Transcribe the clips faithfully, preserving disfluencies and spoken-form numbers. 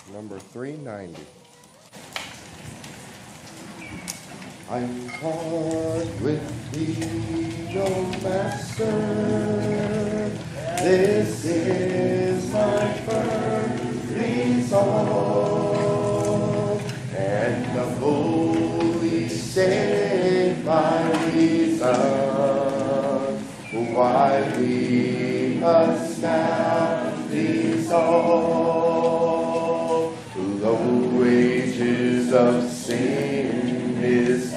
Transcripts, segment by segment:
number three ninety. I'm part with thee, O Master. This is my firm resolve, and the Holy Saint my reason why we must now resolve. The wages of sin is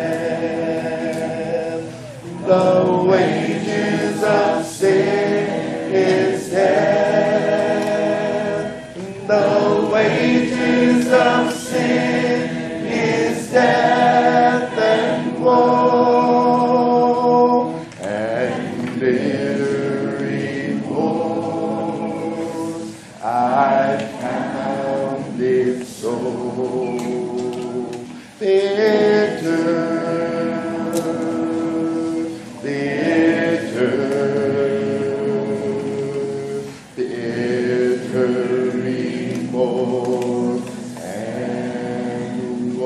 death. The wages of sin is death. The wages of sin is death and woe and bitter remorse. I found it so bitter, bitter, bitter remorse and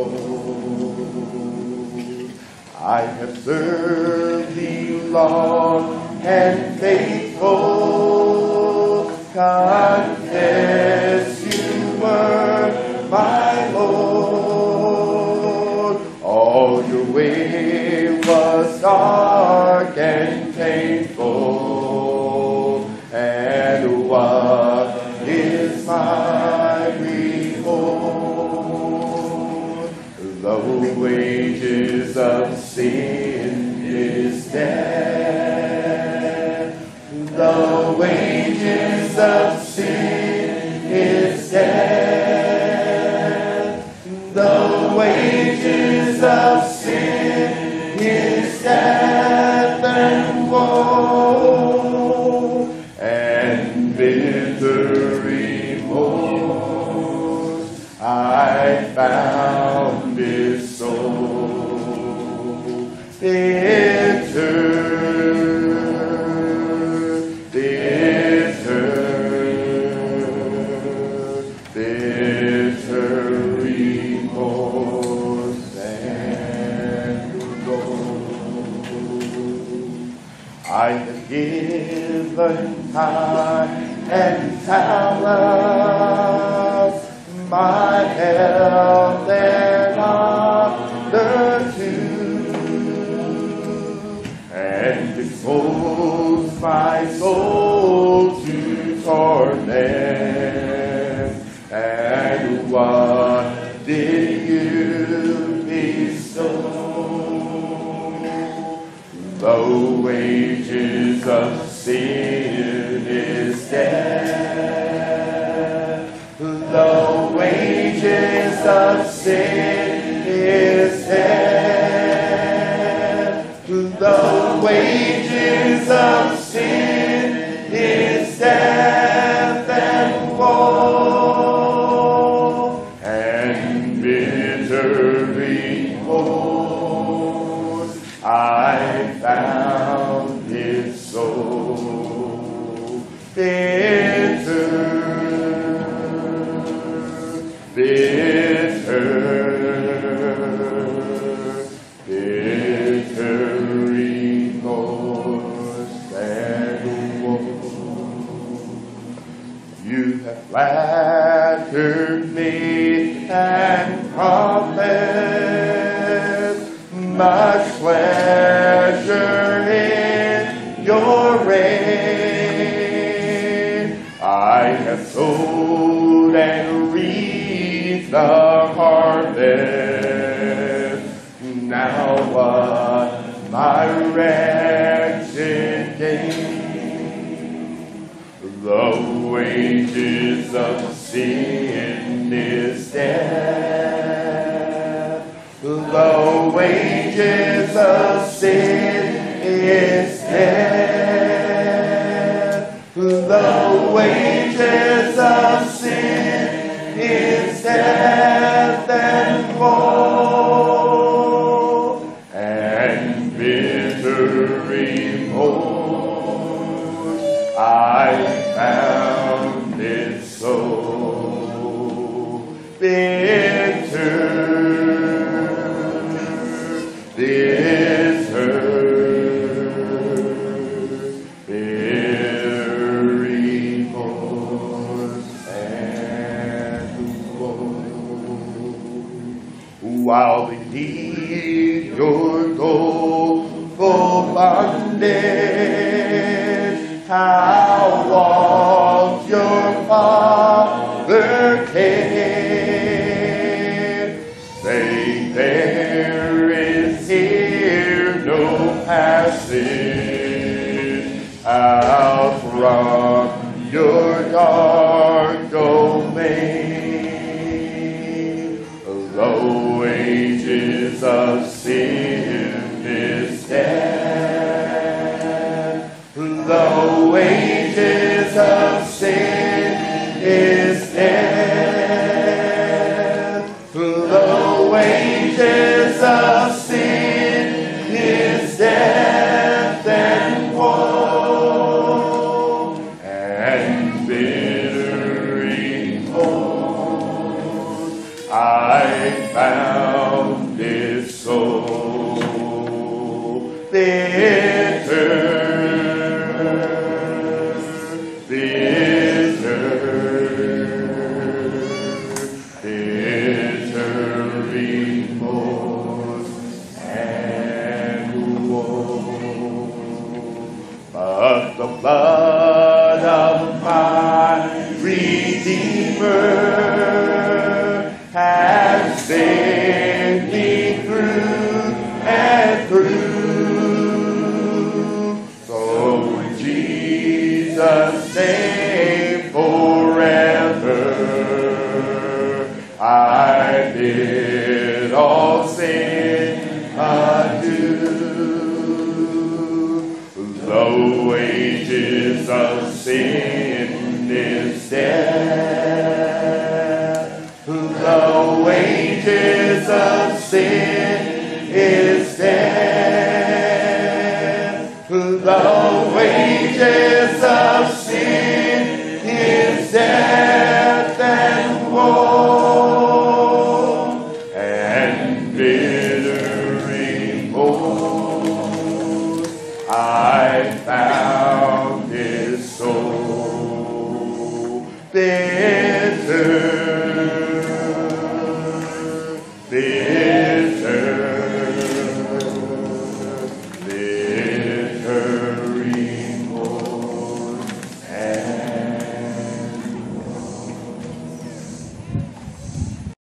woe. I have served thee long and faithful, confess you were my Lord. All your way was dark and painful, and what is my reward? The wages of sin is death. The wages of sin is death. The wages of sin is death and woe and bitter remorse. I found it so bitter, bitter, bitter remorse and woe. I have given time and talents, my health and honor too, and expose my soul to torment. And what did you bestow? The wages of sin is death. The wages of sin is death. The wages of sin is death and woe and bitter remorse. I found it so bitter, bitter, bitter remorse and woe. You have flattered me and promised much pleasure in your reign. I have sowed and reaped the harvest. Now what my wretched gain? The wages of sin is death. The wages of sin is death. The wages of sin is death and woe and bitter remorse. I found it so bitter, bitter, bitter remorse and woe. While beneath your doleful bondage, how walks your Father came, saying there is here no passage out from your dark domain. The wages of sin is death. The wages of sin is death. The wages of sin is death and woe and bitter remorse. I found it so bitter. But the blood of my Redeemer has saved me through and through. So in Jesus' name forever I bid all sin adieu. The wages of sin is death. The wages of sin is death. The wages of sin is death and woe and bitter remorse. I found it so bitter.